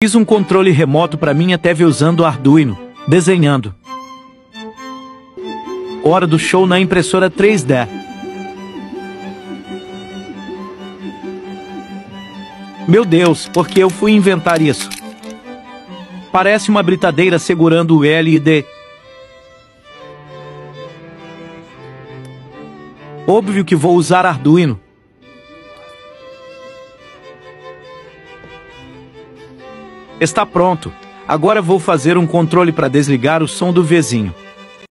Fiz um controle remoto para minha TV usando o Arduino, desenhando. Hora do show na impressora 3D. Meu Deus, por que eu fui inventar isso? Parece uma britadeira segurando o LED. Óbvio que vou usar Arduino. Está pronto. Agora vou fazer um controle para desligar o som do vizinho.